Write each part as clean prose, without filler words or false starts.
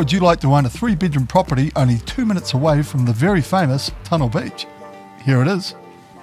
would you like to own a 3-bedroom property only 2 minutes away from the very famous Tunnel Beach? Here it is.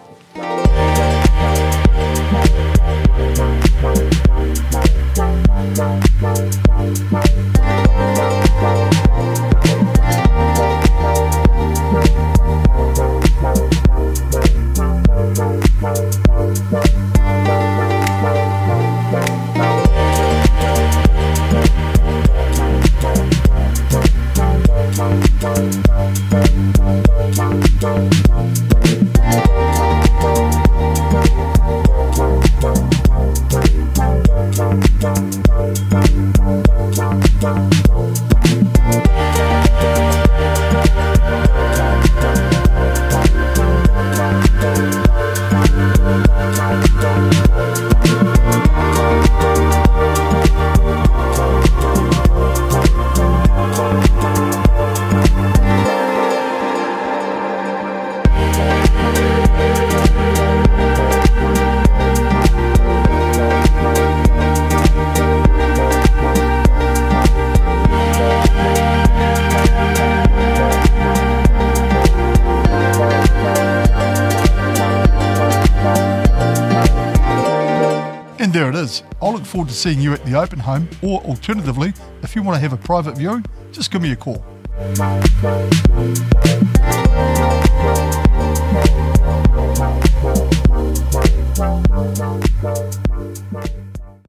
And there it is. I'll look forward to seeing you at the open home, or alternatively, if you want to have a private viewing, just give me a call.